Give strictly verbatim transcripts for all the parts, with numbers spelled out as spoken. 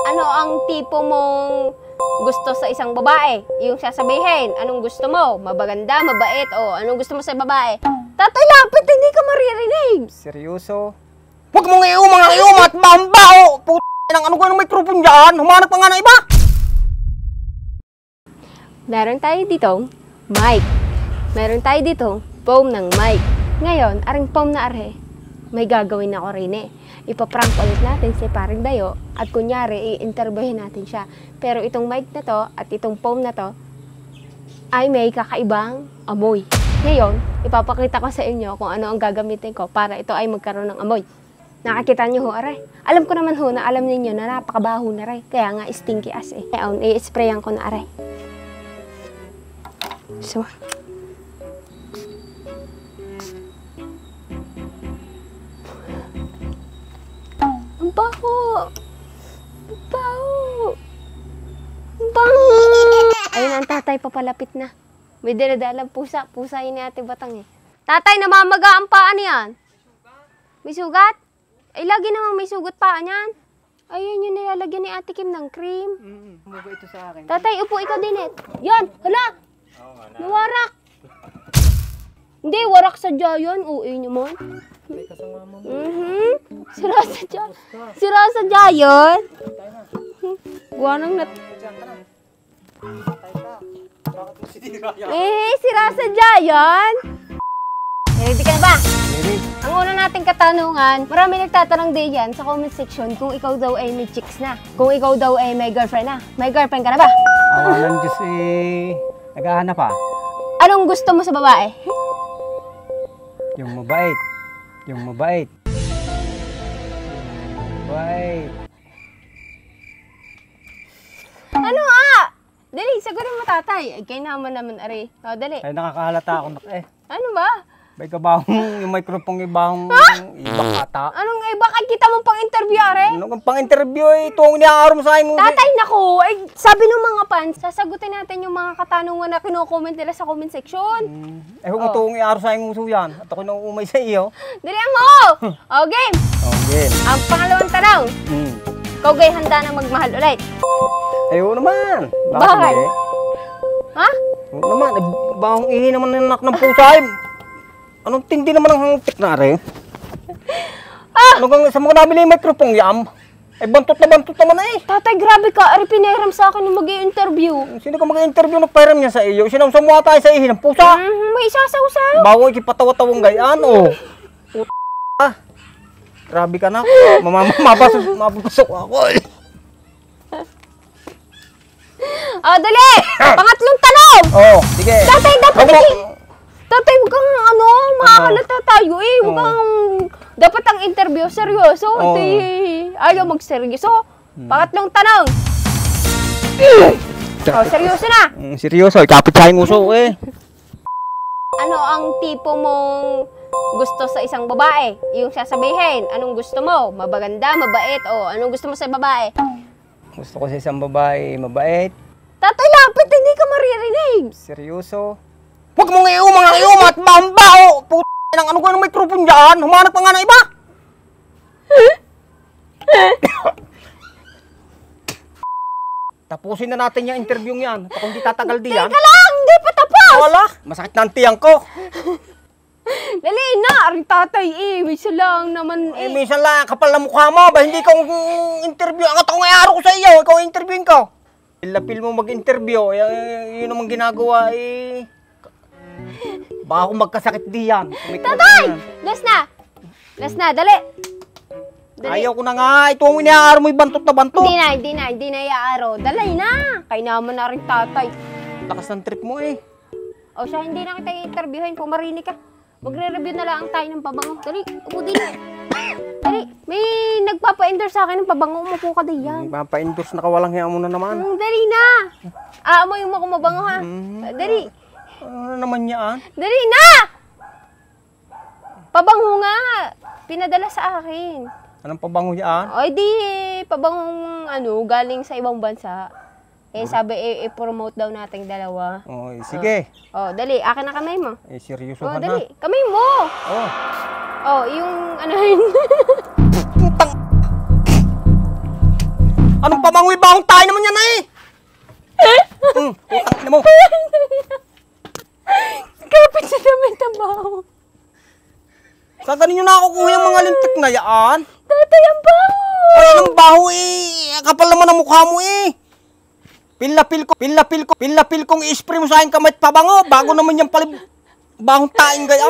Ano ang tipo mong gusto sa isang babae? Yung sasabihin, anong gusto mo? Mabaganda, mabait, o anong gusto mo sa babae? Tatay Lapit, hindi ka maririnig. Seryoso? Huwag mong iiw mga iiw at bamba o! Puto ng ano ko ng mikrofon dyan? Humanap pa nga na iba! Meron tayo ditong mic. Meron tayo ditong foam ng mic. Ngayon, aring foam na are, may gagawin ako rin eh. Ipaprank ulit natin si Paring Dayo at kunyari, i-interviewin natin siya. Pero itong mic na to at itong foam na to ay may kakaibang amoy. Ngayon, ipapakita ko sa inyo kung ano ang gagamitin ko para ito ay magkaroon ng amoy. Nakakita niyo ho, aray. Alam ko naman ho na alam niyo na napakabaho na aray. Kaya nga stinky as eh. Ngayon, i-sprayan ko na aray. So, ang baho! Ang baho! Ang baho! Ayun, ang tatay papalapit na. May daladalang pusa. Pusa yun ni Ate Batang eh. Tatay, namamaga ang paa niyan. May sugat? Ay, lagi namang may sugat paa niyan. Ayun yung nilalagyan ni Ate Kim ng cream. Mm, umuga ito sa akin. Tatay, upo ikaw din eh. Yan! Hala! Nawarak! Hindi, warak sadya yun. Uwi nyo mo. May kasama mo. Mm-hmm. Sira sadya. Sira sadya yun. Gawa nang nat... Eh, sira sadya yun. Ready ka na ba? Ready. Ang una nating katanungan, marami nagtatanong din yan sa comment section kung ikaw daw ay may chicks na. Kung ikaw daw ay may girlfriend na. May girlfriend ka na ba? Awalan Diyos eh. Naghahanap pa. Anong gusto mo sa babae? Yung mabait. Yung mabait. Yung mabait. Ano ah? Dali, sagutin mo tatay. Ay, kayo naman naman, Ari. O, dali. Ay, nakakahalata ako. Eh, Ano ba? may kabahong, yung microphone ibang ibang ata. Anong iba? Kay kita mo pang interview, Ari? Ano kang pang-interview eh, ito ang iniaaram sa akin. Tatay, naku! Ay, sabi ng mga fans, sasagutin natin yung mga katanungan na kino-comment nila sa comment section. Hmm. Eh, huwag mo ito ang iaaram sa akin uso yan. At ako nang umay sa iyo. Dali mo! O, game! Okay. Ang pangalawang tanong, Hmm. ikaw gay handa na magmahal ulit. Ayaw naman. Bakit? hindi? Ha? Oo naman. Eh, bahong ihi naman ng anak ng pusa eh. Anong tindi naman ang hangtik na rin? Ah! Ano kang sa mga nabili yung microphone yam? Eh, bantot na bantot naman eh. Tatay, grabe ka. Ari, pinahiram sa akin yung mag-i-interview. Sino ka mag-interview na pairam niya sa iyo? Sinamsamuha tayo sa ihi ng pusa. Mm, may isasaw-saw. Bago ikipatawa-tawang gayaan, oh. Puta. Grabe ka na. Mamamapasok mapapasok ako eh. O, dali! Pangatlong tanong! Oh, sige. Tatay, dapat Huwag mo- hindi... Tatay, huwag kang ano, makakalata tayo eh. Huwag Oo. kang... Dapat ang interview, seryoso. Oo. Ito eh, ayaw mag-seryoso. Pangatlong tanong. O, seryoso na. Mm, seryoso, kapit sa aking uso eh. Ano ang tipo mong gusto sa isang babae? Yung sasabihin, anong gusto mo? Mabaganda, mabait, o anong gusto mo sa babae? Gusto ko sa isang babae, mabait, Tatay Lapit, hindi ka maririnig. seryoso. Huwag mong iiw mga iiw at bamba o! Puto ng ano ko ng mikrofon dyan? Humanap pa nga na iba! Tapusin na natin yung interview yan. At kung di tatagal di yan. Teka lang, hindi pa tapos. Wala! Masakit na ang tiyang ko. Dali na, ari tatay eh. Wisa lang naman Eh, eh. minsan lang, kapal na mukha mo. Ba hindi kong interview? Ang atong ayaro ko sa iyo. Ikaw ang interviewin ko. Ilapil mo mag-interview. Eh, yun naman ginagawa eh. Baka kung magkasakit di yan. May Tatay! yan. Last na. Last na, dali. Dali. Ayaw ko na nga. Ito ang iniaaro mo yung bantot na bantot. Hindi na, hindi na, hindi na iaaro. Dali na. Kaya naman na rin tatay. Lakas ng trip mo eh. O siya, hindi na kita i-interviewin kung marinig ka. Magre-review na lang tayo ng pabango. Dali, upo din. Dali, may nagpapa-endorse sa akin ng pabango. Umupo ka din yan. Papa-endorse na kawalang hiya mo na naman. Mm, dali na. Aamoy mo kung mabango ha. Mm. Dali. Ano naman yan? Dali na! Pabango nga. Pinadala sa akin. Anong pabango yan? O di, pabangong ano, galing sa ibang bansa. Eh, sabi, eh, i-promote daw nating dalawa. Oh, sige. O, dali, akin na kamay mo. Eh, seryoso O, ka na. dali, kamay mo. Oh. O, yung, ano yun. Anong pabangoy bahong tayo naman yan eh? Hmm, utang ina mo. Kapit sa damit ang baho. Sa ganun nyo nakukuha yung mga lintik na yaan? Tatay, ang baho! Ay, anong baho eh? Kapal naman ang mukha mo eh. Pinlapil ko, pinlapil ko, pinlapil kong i-spray mo sa akin kamay at pabango. Bago naman yung palib... bahong taing gaya.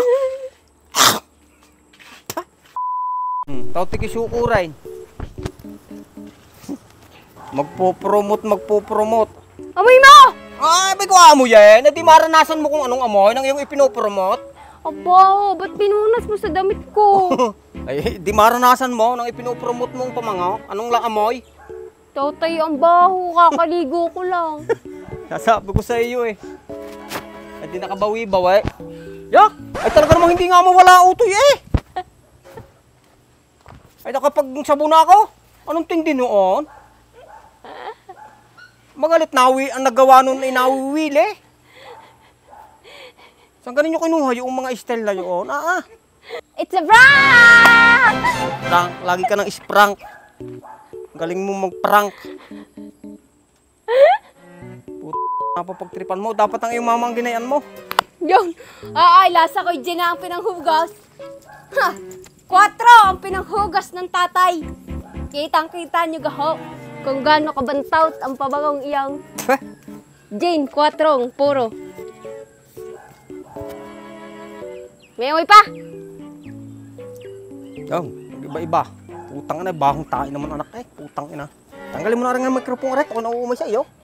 Hmm, tao tikisukuray. Magpo-promote, magpo-promote. Amoy mo! Ay, may kuha mo yan. Eh, di maranasan mo kung anong amoy nang iyong ipinopromote. Abaho, ba't pinunas mo sa damit ko? Ay, di maranasan mo nang ipinopromote mong pamangaw. Anong lang amoy? Tatay, ang baho. Kakaligo ko lang. Sasabi ko sa iyo eh. Ay, di nakabawi-bawi. Yak! Ay, talaga namang hindi nga mawala utoy eh. Ay, nakapag sabon na ako. Anong tindi noon? Magalit nawi ang nagawa nun ay nawiwili. Saan ganin nyo kinuha yung mga style na yun? Ah, ah. It's a prank! Prank. Lagi ka ng isprank. Galing mo mag-prank. Puta, napapagtripan mo. Dapat ang iyong mama ang ginayan mo. Yun. Ay, lasa ko dyan na ang pinanghugas. Ha! Kwatro ang pinanghugas ng tatay. Kitang-kita nyo gaho kung gaano kabantaut ang pabagong iyang. Eh? Jane, kwatrong, puro. May amoy pa? Yung, iba-iba. Putang ina, bahong tayo naman anak eh. Putang ina. Tanggalin mo na rin ang microphone rin. Ako nauumay sa iyo.